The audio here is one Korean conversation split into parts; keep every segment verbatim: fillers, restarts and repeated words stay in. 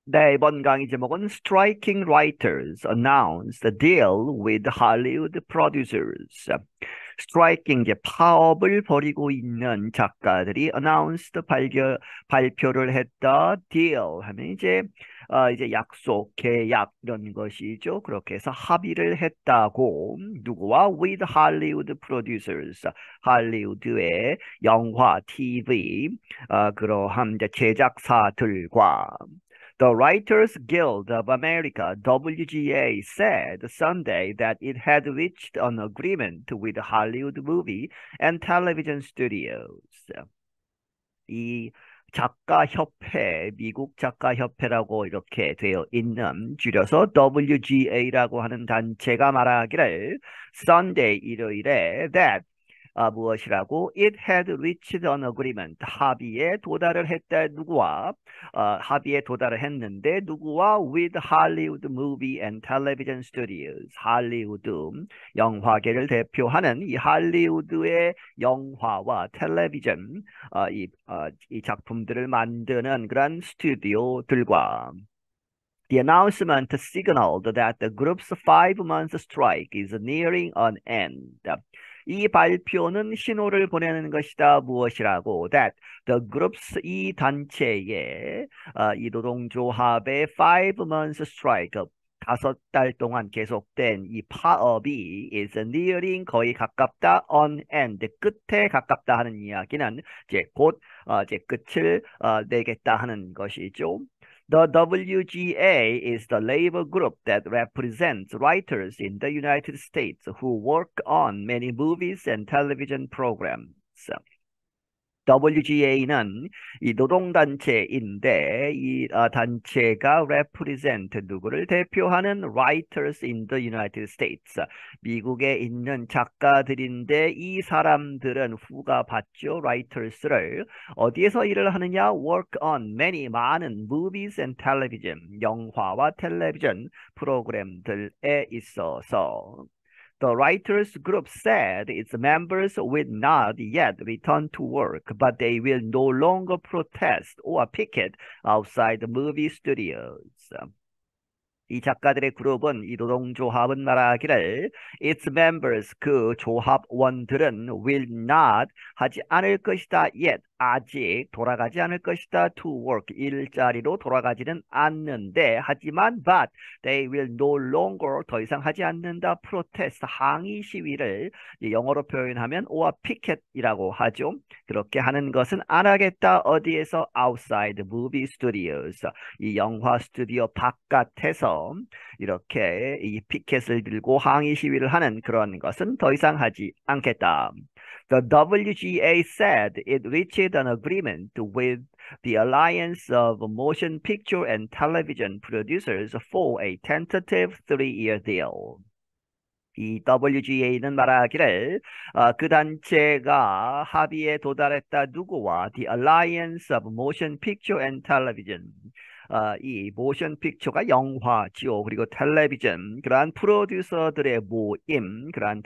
네, 이번 강의 제목은 Striking Writers Announce the Deal with Hollywood Producers. Striking, 이제 파업을 벌이고 있는 작가들이 announced 발표, 발표를 했다. deal 하면 이제 어, 이제 약속, 계약 이런 것이죠. 그렇게 해서 합의를 했다고 누구와 with Hollywood producers, 할리우드의 영화, 티비 어, 그러한 이제 제작사들과 The Writers Guild of America, W G A, said Sunday that it had reached an agreement with Hollywood movie and television studios. 이 작가협회, 미국 작가협회라고 이렇게 되어 있는 줄여서 W G A라고 하는 단체가 말하기를 Sunday, 일요일에 that 아, 무엇이라고? It had reached an agreement. 합의에 도달을 했다. 누구와? 어, 합의에 도달을 했는데 누구와? With Hollywood Movie and Television Studios. 할리우드 영화계를 대표하는 이 할리우드의 영화와 텔레비전 어, 이, 어, 이 작품들을 만드는 그런 스튜디오들과 The announcement signaled that the group's five-month strike is nearing an end. 이 발표는 신호를 보내는 것이다. 무엇이라고? That the group's 이 단체의 어, 이 노동조합의 five-month strike 다섯 달 동안 계속된 이 파업이 is nearing 거의 가깝다. on end 끝에 가깝다 하는 이야기는 이제 곧 어, 이제 끝을 어, 내겠다 하는 것이죠. The W G A is the labor group that represents writers in the United States who work on many movies and television programs. W G A는 이 노동단체인데 이 어, 단체가 represent 누구를 대표하는 writers in the United States. 미국에 있는 작가들인데 이 사람들은 후가 받죠. writers를 어디에서 일을 하느냐? work on many 많은 movies and television 영화와 텔레비전 프로그램들에 있어서 The writers group said its members will not yet return to work, but they will no longer protest or picket outside the movie studios. 이 작가들의 그룹은 이 노동조합은 말하기를 its members 그 조합원들은 will not 하지 않을 것이다 yet 아직 돌아가지 않을 것이다 to work 일자리로 돌아가지는 않는데 하지만 but they will no longer 더 이상 하지 않는다 protest 항의 시위를 영어로 표현하면 or picket이라고 하죠. 그렇게 하는 것은 안 하겠다 어디에서 outside movie studios 이 영화 스튜디오 바깥에서 이렇게 이 피켓을 들고 항의 시위를 하는 그런 것은 더 이상 하지 않겠다. The W G A said it reached an agreement with the Alliance of Motion Picture and Television Producers for a tentative three-year deal. 이 W G A는 말하기를 어, 그 단체가 합의에 도달했다 누구와 The Alliance of Motion Picture and Television 어, 이 모션 픽처가 영화지요. 그리고 텔레비전 그러한 프로듀서들의 모임 그러한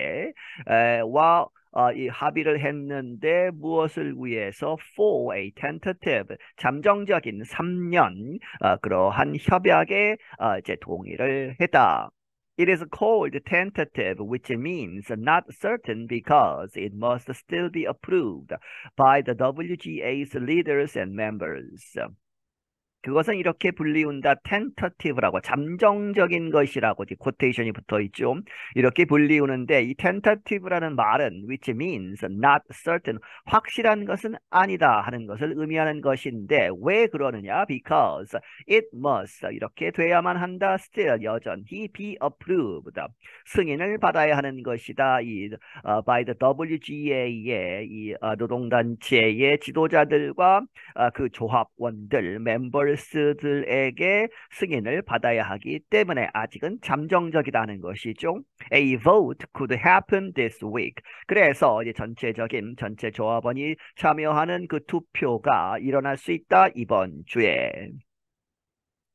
단체와 어, 이 합의를 했는데 무엇을 위해서 for a tentative 잠정적인 삼 년 어, 그러한 협약에 어, 이제 동의를 했다. It is called tentative, which means not certain because it must still be approved by the W G A's leaders and members. 그것은 이렇게 불리운다. tentative라고 잠정적인 것이라고 코테이션이 붙어 있죠. 이렇게 불리우는데 이 tentative라는 말은 which means not certain 확실한 것은 아니다 하는 것을 의미하는 것인데 왜 그러느냐? Because it must 이렇게 돼야만 한다. Still 여전히 be approved 승인을 받아야 하는 것이다. 이 uh, by the W G A의 이 uh, 노동단체의 지도자들과 uh, 그 조합원들 멤버 스들에게 승인을 받아야 하기 때문에 아직은 잠정적이라는 것이죠. A vote could happen this week. 그래서 이제 전체적인 전체 조합원이 참여하는 그 투표가 일어날 수 있다 이번 주에.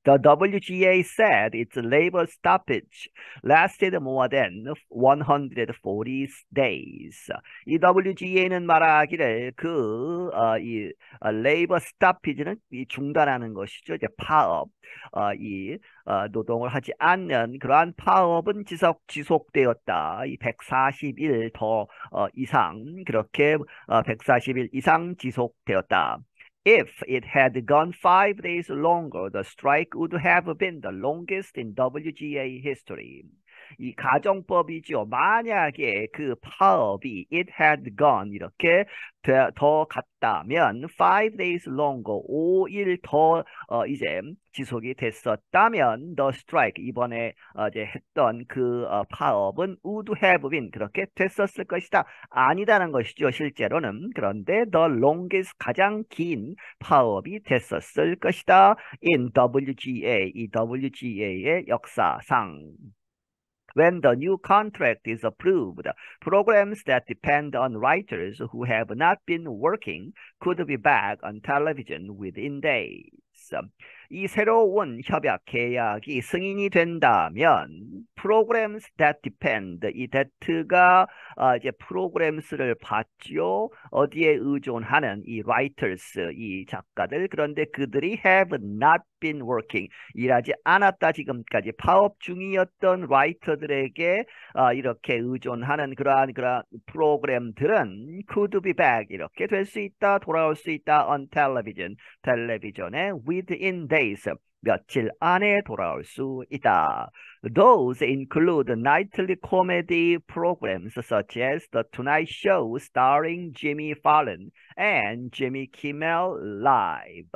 The W G A said its labor stoppage lasted more than one hundred forty days. 이 W G A는 말하기를 그, 어, 이, 어, labor stoppage는 이 중단하는 것이죠. 이제 파업, 어, 이, 어, 노동을 하지 않는 그러한 파업은 지속, 지속되었다. 이 백사십 일 더, 어, 이상, 그렇게, 어, 백사십 일 이상 지속되었다. If it had gone five days longer, the strike would have been the longest in W G A history. 이 가정법이죠. 만약에 그 파업이 it had gone 이렇게 더, 더 갔다면 five days longer, 오 일 더 어, 이제 지속이 됐었다면 the strike 이번에 어, 이제 했던 그 어, 파업은 would have been 그렇게 됐었을 것이다. 아니다는 것이죠. 실제로는. 그런데 the longest 가장 긴 파업이 됐었을 것이다. in W G A 이 W G A의 역사상. When the new contract is approved, programs that depend on writers who have not been working could be back on television within days. 이 새로운 협약 계약이 승인이 된다면 programs that depend 이 that가 어, 이제 programs를 받죠. 어디에 의존하는 이 writers 이 작가들 그런데 그들이 have not been working 일하지 않았다 지금까지 파업 중이었던 라이터들에게 어, 이렇게 의존하는 그러한 그러한 프로그램들은 could be back 이렇게 될 수 있다 돌아올 수 있다 on television 텔레비전에 within days 며칠 안에 돌아올 수 있다. Those include nightly comedy programs such as The Tonight Show starring Jimmy Fallon and Jimmy Kimmel Live.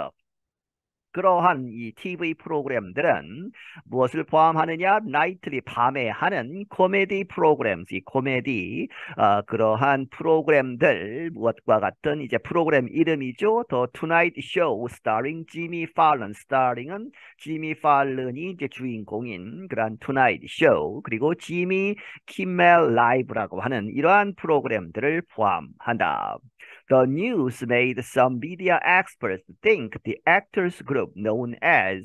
그러한 이 티비 프로그램들은 무엇을 포함하느냐? 나이트리 밤에 하는 코미디 프로그램, 이 코미디 어, 그러한 프로그램들 무엇과 같은 이제 프로그램 이름이죠. The Tonight Show starring Jimmy Fallon, starring은 지미 팔런이 이제 주인공인 그러한 Tonight Show 그리고 지미 키멜 라이브라고 하는 이러한 프로그램들을 포함한다. The news made some media experts think the actors group known as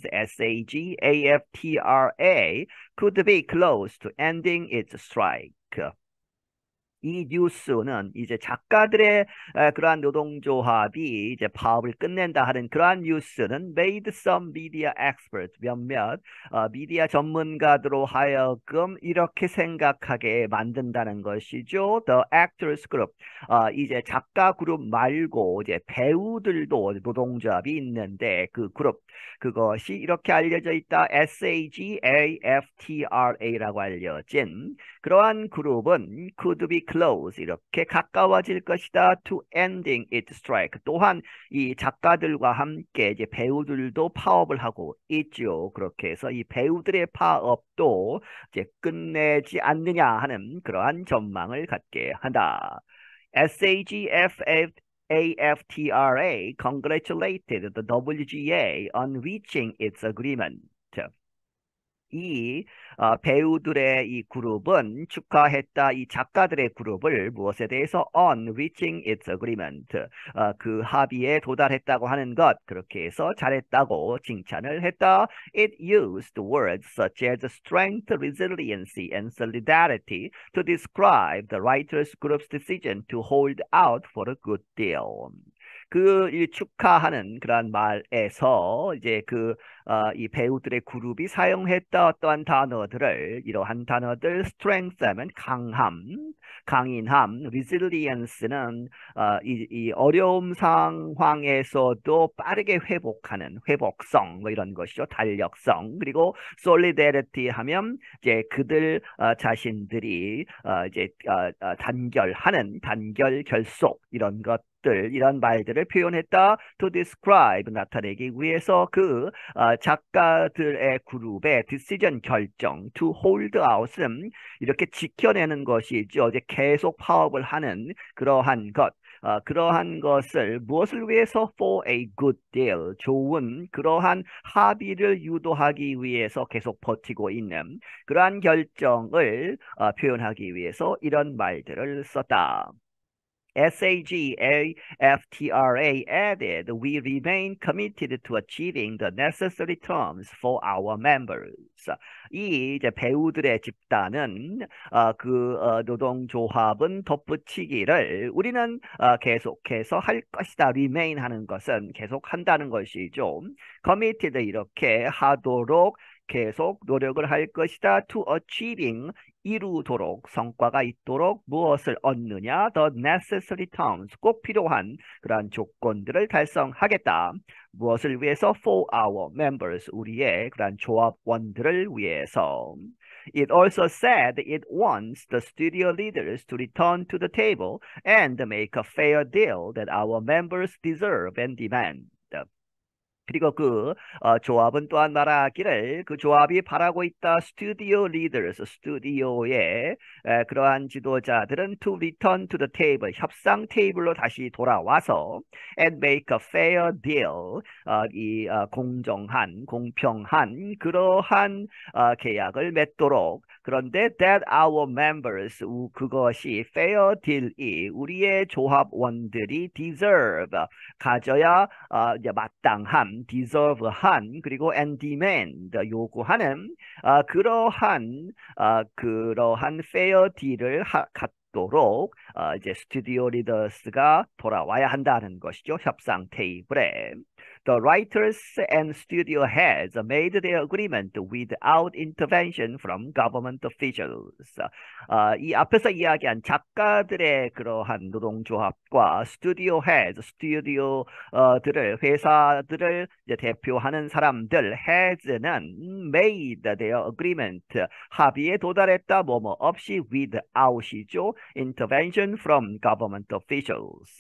SAG-AFTRA could be close to ending its strike. 이 뉴스는 이제 작가들의 에, 그러한 노동조합이 이제 파업을 끝낸다 하는 그러한 뉴스는 made some media experts 몇몇 어, 미디어 전문가들로 하여금 이렇게 생각하게 만든다는 것이죠. The actors group 어, 이제 작가 그룹 말고 이제 배우들도 노동조합이 있는데 그 그룹 그것이 이렇게 알려져 있다. SAG-AFTRA라고 알려진 그러한 그룹은 could be close 이렇게 가까워질 것이다 to ending its strike. 또한 이 작가들과 함께 이제 배우들도 파업을 하고 있죠. 그렇게 해서 이 배우들의 파업도 이제 끝내지 않느냐 하는 그러한 전망을 갖게 한다. SAG-AFTRA congratulated the W G A on reaching its agreement. 이 어, 배우들의 이 그룹은 축하했다. 이 작가들의 그룹을 무엇에 대해서 on reaching its agreement 어, 그 합의에 도달했다고 하는 것 그렇게 해서 잘했다고 칭찬을 했다. It used words such as strength, resiliency, and solidarity to describe the writers group's decision to hold out for a good deal. 그 이 축하하는 그러한 말에서 이제 그 어, 이 배우들의 그룹이 사용했던 어떠한 단어들을 이러한 단어들 strength 하면 강함, 강인함, resilience는 어, 이, 이 어려움 상황에서도 빠르게 회복하는 회복성 뭐 이런 것이죠. 탄력성. 그리고 solidarity 하면 이제 그들 어, 자신들이 어, 이제 어, 어, 단결하는 단결 결속 이런 것 이런 말들을 표현했다. To describe 나타내기 위해서 그 어, 작가들의 그룹의 decision 결정, to hold out은 이렇게 지켜내는 것이죠. 이제 계속 파업을 하는 그러한 것. 어, 그러한 것을 무엇을 위해서 for a good deal 좋은 그러한 합의를 유도하기 위해서 계속 버티고 있는 그러한 결정을 어, 표현하기 위해서 이런 말들을 썼다. SAG-AFTRA added, we remain committed to achieving the necessary terms for our members. 이 이제 배우들의 집단은 어, 그 어, 노동조합은 덧붙이기를 우리는 어, 계속해서 할 것이다. remain 하는 것은 계속 한다는 것이죠. committed 이렇게 하도록 계속 노력을 할 것이다. to achieving 이루도록 성과가 있도록 무엇을 얻느냐? the necessary terms 꼭 필요한 그러한 조건들을 달성하겠다. 무엇을 위해서? for our members 우리의 그러한 조합원들을 위해서. It also said it wants the studio leaders to return to the table and make a fair deal that our members deserve and demand. 그리고 그 어, 조합은 또한 말하기를 그 조합이 바라고 있다. 스튜디오 리더스 스튜디오의 에, 그러한 지도자들은 to return to the table 협상 테이블로 다시 돌아와서 and make a fair deal 어, 이 어, 공정한 공평한 그러한 어, 계약을 맺도록. 그런데 that our members 우, 그것이 fair deal이 우리의 조합원들이 deserve 가져야 어, 이제 마땅함 deserve한 그리고 and demand 요구하는 어, 그러한 어, 그러한 fair deal을 하, 갖도록 어, 이제 스튜디오 리더스가 돌아와야 한다는 것이죠. 협상 테이블에. The writers and studio heads made their agreement without intervention from government officials. 어, 이 앞에서 이야기한 작가들의 그러한 노동조합과 스튜디오 헤드, 스튜디오들을 회사들을 이제 대표하는 사람들 heads는 made their agreement 합의에 도달했다. 뭐뭐 없이 without이죠. intervention from government officials.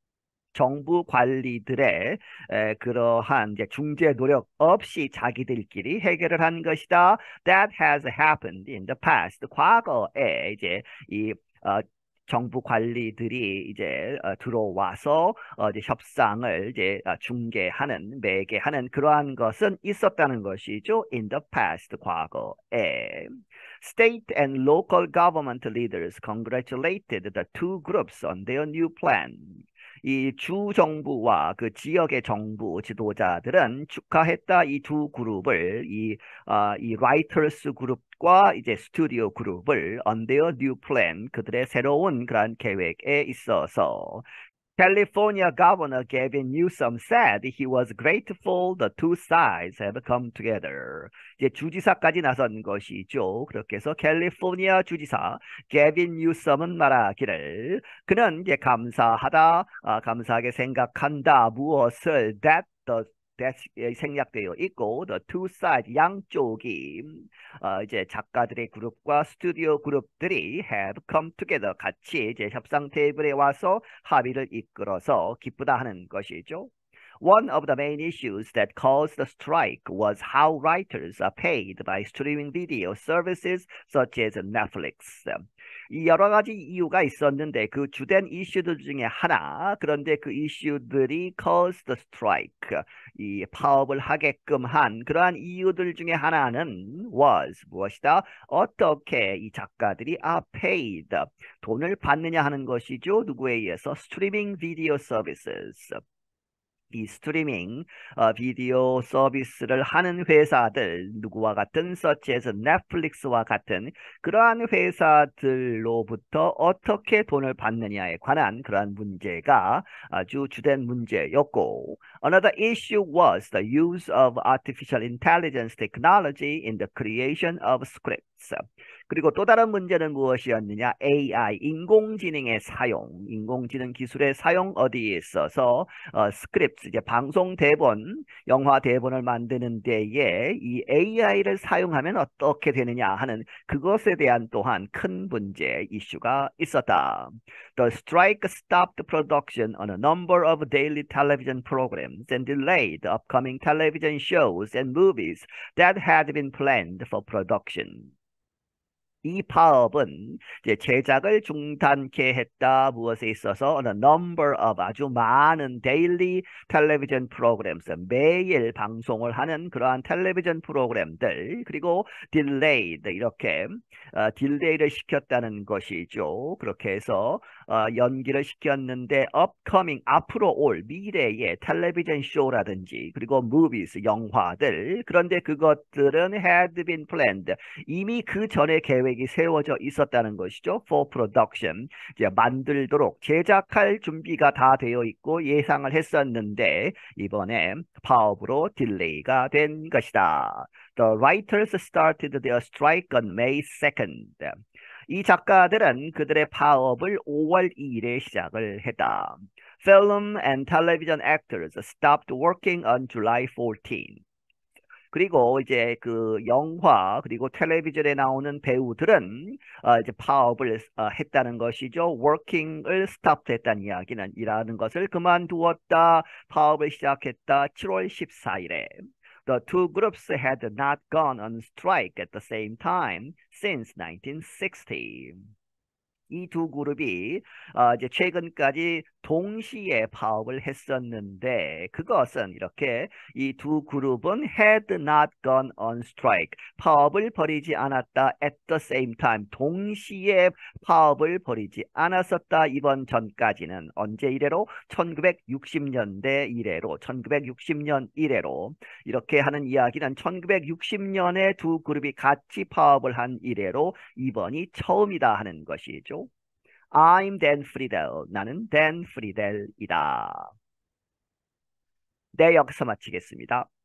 정부 관리들의 에, 그러한 이제 중재 노력 없이 자기들끼리 해결을 한 것이다. That has happened in the past. 과거에 이제 이 어, 정부 관리들이 이제 어, 들어와서 어, 이제 협상을 이제 어, 중개하는 매개하는 그러한 것은 있었다는 것이죠. In the past 과거에. State and local government leaders congratulated the two groups on their new plan. 이 주 정부와 그 지역의 정부 지도자들은 축하했다. 이 두 그룹을 이, 어, 이 라이터스 그룹과 이제 스튜디오 그룹을 on their new plan 그들의 새로운 그런 계획에 있어서. California Governor Gavin Newsom said he was grateful the two sides have come together. 이제 주지사까지 나선 것이죠. 그렇게 해서 캘리포니아 주지사 게빈 뉴섬은 말하기를 그는 이제 감사하다, 아, 감사하게 생각한다. 무엇을 that the 생략되어 있고 the two sides 양쪽이 어, 이제 작가들의 그룹과 스튜디오 그룹들이 have come together 같이 이제 협상 테이블에 와서 합의를 이끌어서 기쁘다 하는 것이죠. One of the main issues that caused the strike was how writers are paid by streaming video services such as Netflix. 이 여러 가지 이유가 있었는데 그 주된 이슈들 중에 하나, 그런데 그 이슈들이 caused the strike, 이 파업을 하게끔 한 그러한 이유들 중에 하나는 was 무엇이다? 어떻게 이 작가들이 are paid, 돈을 받느냐 하는 것이죠. 누구에 의해서? Streaming video services. 이 스트리밍 어, 비디오 서비스를 하는 회사들 누구와 같은 such as 넷플릭스와 같은 그러한 회사들로부터 어떻게 돈을 받느냐에 관한 그러한 문제가 아주 주된 문제였고 Another issue was the use of artificial intelligence technology in the creation of scripts. 그리고 또 다른 문제는 무엇이었느냐? 에이아이, 인공지능의 사용, 인공지능 기술의 사용 어디에 있어서 어, 스크립트, 이제 방송 대본, 영화 대본을 만드는 데에 이 에이아이를 사용하면 어떻게 되느냐 하는 그것에 대한 또한 큰 문제, 이슈가 있었다. The strike stopped production on a number of daily television programs and delayed upcoming television shows and movies that had been planned for production. 이 파업은 이제 제작을 중단케 했다. 무엇에 있어서 a number of 아주 많은 daily television programs 매일 방송을 하는 그러한 텔레비전 프로그램들 그리고 delayed 이렇게 어, 딜레이를 시켰다는 것이죠. 그렇게 해서 어, 연기를 시켰는데 upcoming 앞으로 올 미래의 텔레비전 쇼라든지 그리고 movies 영화들 그런데 그것들은 had been planned 이미 그 전에 계획이 세워져 있었다는 것이죠. for production. 이제 만들도록 제작할 준비가 다 되어 있고 예상을 했었는데 이번에 파업으로 딜레이가 된 것이다. The writers started their strike on May second. 이 작가들은 그들의 파업을 오월 이일에 시작을 했다. Film and television actors stopped working on July fourteenth. 그리고 이제 그 영화 그리고 텔레비전에 나오는 배우들은 어, 이제 파업을 어, 했다는 것이죠. working을 stop 했다는 이야기는 이라는 것을 그만두었다. 파업을 시작했다. 칠월 십사일에. The two groups had not gone on strike at the same time since nineteen sixty. 이 두 그룹이 어, 이제 최근까지 동시에 파업을 했었는데 그것은 이렇게 이 두 그룹은 had not gone on strike 파업을 벌이지 않았다 at the same time 동시에 파업을 벌이지 않았었다 이번 전까지는 언제 이래로 천구백육십 년대 이래로 천구백육십 년 이래로 이렇게 하는 이야기는 천구백육십 년에 두 그룹이 같이 파업을 한 이래로 이번이 처음이다 하는 것이죠. I'm Dan Friedel. 나는 Dan Friedel이다. 네, 여기서 마치겠습니다.